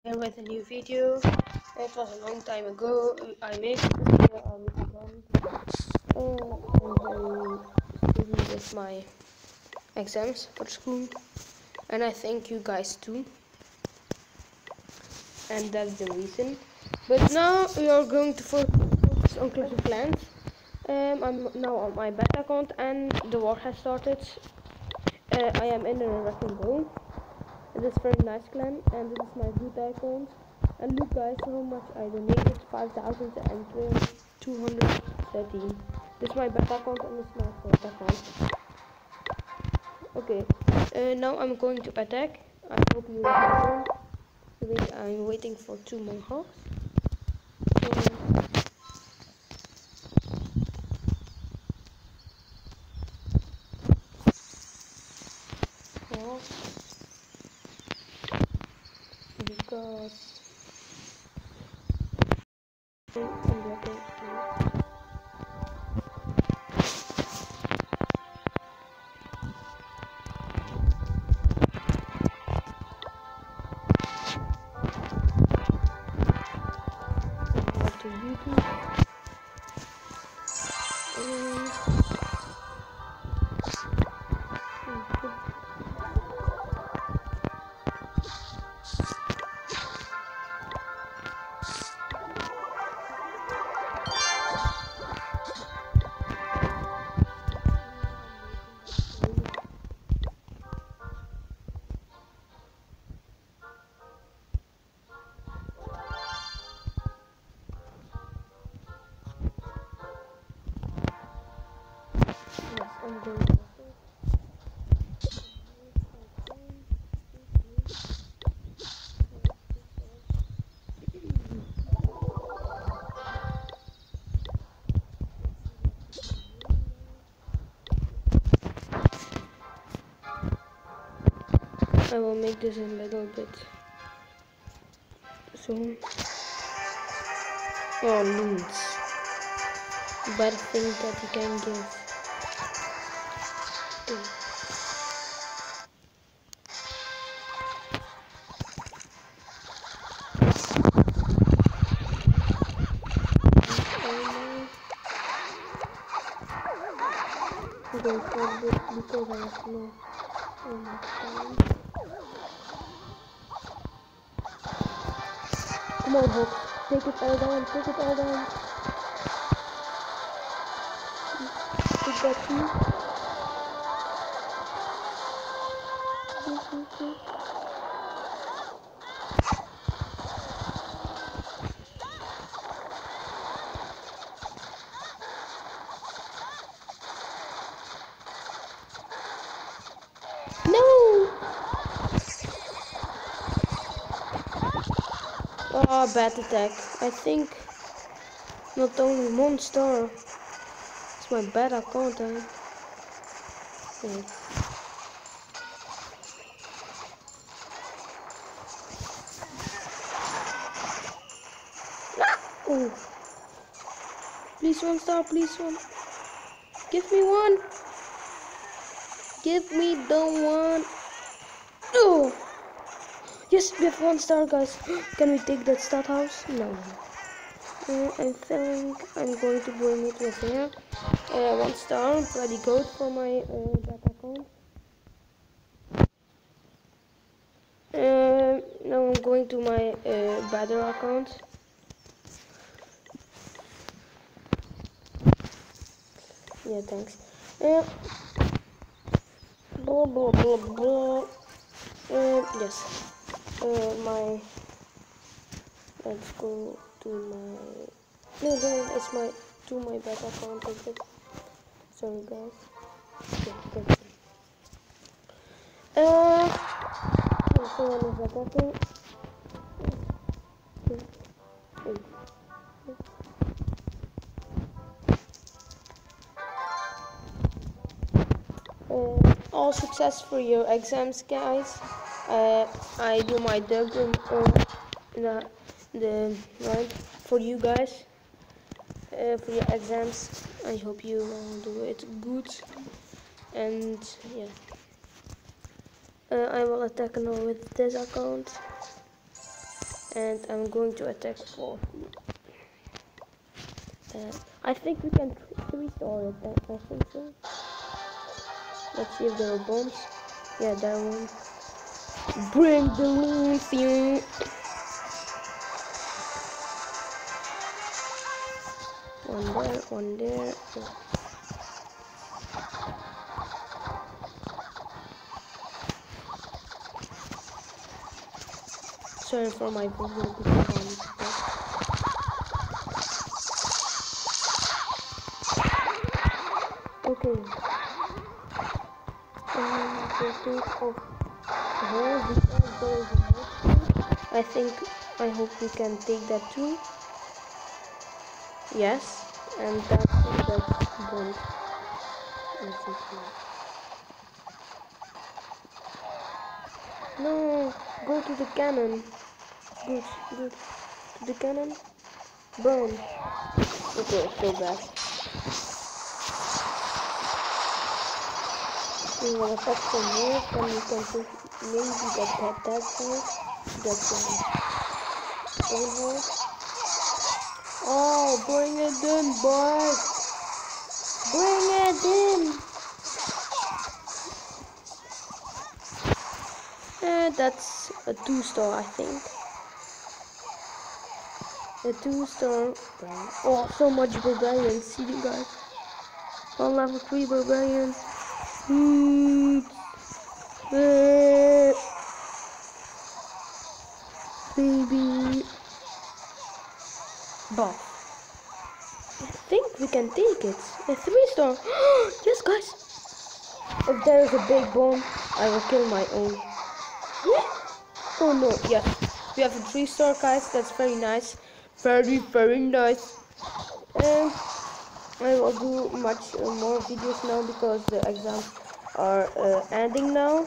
Here with a new video. It was a long time ago. I made this video. I'm very busy with my exams for school, and I thank you guys too. And that's the reason. But now we are going to focus on Clash of Clans. I'm now on my beta account, and the war has started. I am in a wrecking ball. It is very nice clan, and this is my good account. And look guys, how much I donated, 5,213. This is my beta account and this is my first account. Okay, now I'm going to attack. I hope you will turn. I'm waiting for 2 Mongols. Because I'm blocking. To YouTube. Yes, I'm going to I will make this a little bit soon. Oh, loons. Bad thing that you can give. I'm going for this because I have no time. Come on, Hulk. Take it all down. Take it all down. Take that too. No! Oh, bad attack. I think not only 1 star. It's my bad account. Wait. Oh. Please 1 star, please 1. Give me 1. Give me the 1. Oh. Yes, we have 1 star, guys. Can we take that stat house? No. I think I'm going to bring it with here. 1 star, pretty good for my beta account. Now I'm going to my better account. Yeah, thanks. Blah blah blah blah. Yes. Let's go to my. No, it's my beta account. Is it? Sorry, guys. Yeah, that's it. Someone is attacking. All success for your exams, guys. I do my dub the right for you guys for your exams. I hope you will do it good. And yeah. I will attack now with this account. and I'm going to attack all. I think we can 3-star it. I think so. Let's see if there are bombs. Yeah, there are one. Bring the lithium. One there. Yeah. Sorry for my video because okay. I hope we can take that too. Yes, and that's good. No, go to the cannon. Good. To the cannon. Burn. Okay, so bad. We will attack some more, then we can take maybe that side. That's one. Oh, bring it in, boys! Bring it in! That's a 2-star, I think. A 2-star. Oh, so much barbarians. See you guys. On level 3 barbarians. Baby. Boss. I think we can take it. A 3-star. Yes, guys. If there is a big bomb, I will kill my own. Oh no, yes. We have a 3-star, guys. That's very nice. Very nice. I will do much more videos now because the exams are ending now.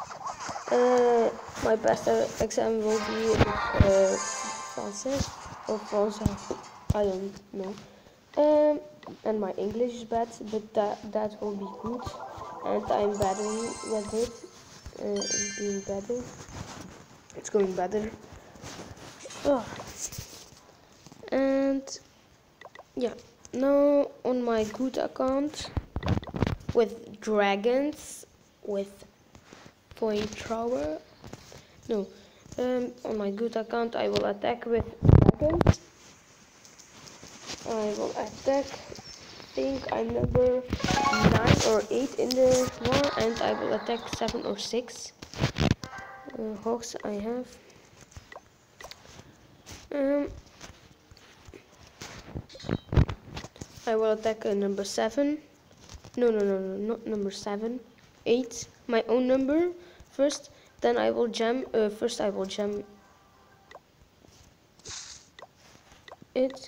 My best exam will be Français or Français. I don't know. And my English is bad, but that will be good. And I'm battling with it. It's being better. It's going better. Oh. And yeah, now on my good account with dragons, with flamethrower. No, on my good account I will attack with dragons. I will attack. I think I'm number 9 or 8 in the war, and I will attack 7 or 6 hawks I have. I will attack number 7. No, not number 7. 8. My own number first. Then I will jam. First I will jam it.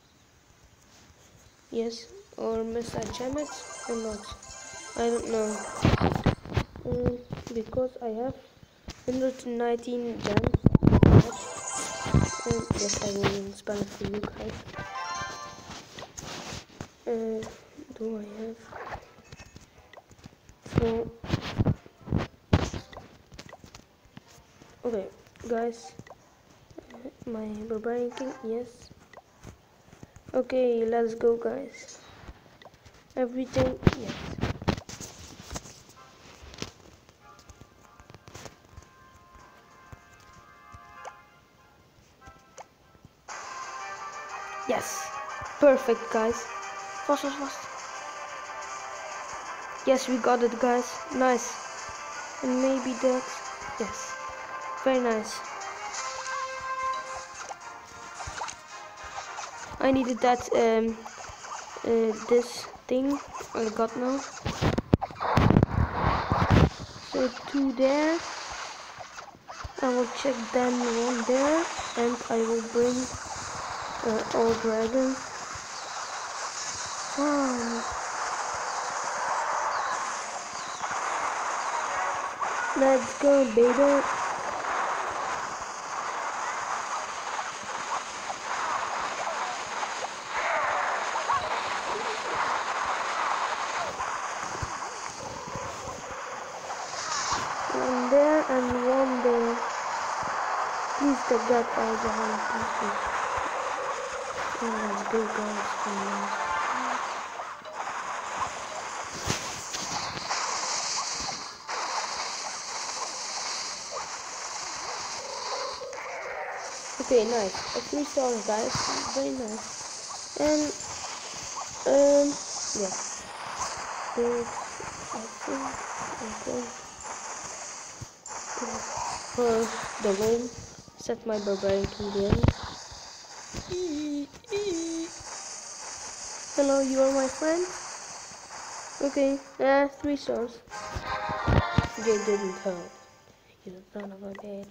Yes. Or must I jam it or not? I don't know. Because I have 119 gems. Yes, I will spell it for you guys. Do I have? So, okay, guys. My barbarian king, yes. Okay, let's go, guys. Everything, yes. Yes, perfect, guys. Fast. Yes, we got it, guys. Nice. And maybe that. Yes, very nice. I needed that this thing I got now. So 2 there. I will check then 1 there, and I will bring all dragons. Let's go, baby. One there and 1 there. Please get that by the hand pieces. And let's go, guys. Okay, nice. A 3 stars, guys. Very nice. And yeah. I think first the room. Set my barbarian to the end. Hello, you are my friend? Okay, 3 stars. They didn't help. You son of a bitch.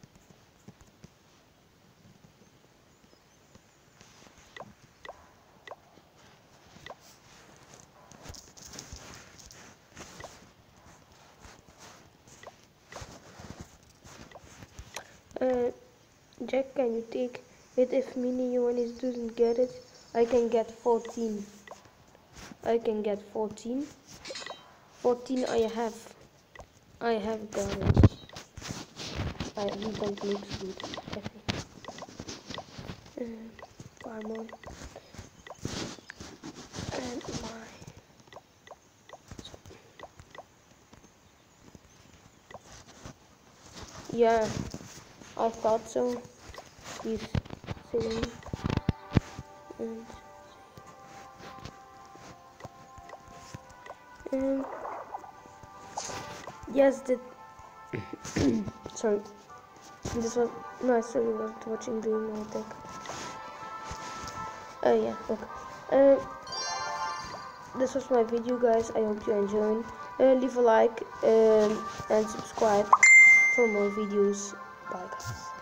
Jack, can you take it if Mini Ioannis doesn't get it? I can get 14. I can get 14. 14 I have got it. He don't look good, I think. Armor. And my... Yeah, I thought so. He's sitting and yes, the sorry, this was no, I still was watching Dream, I think. Yeah, okay. This was my video, guys. I hope you enjoyed. Leave a like and subscribe for more videos. Bye, guys.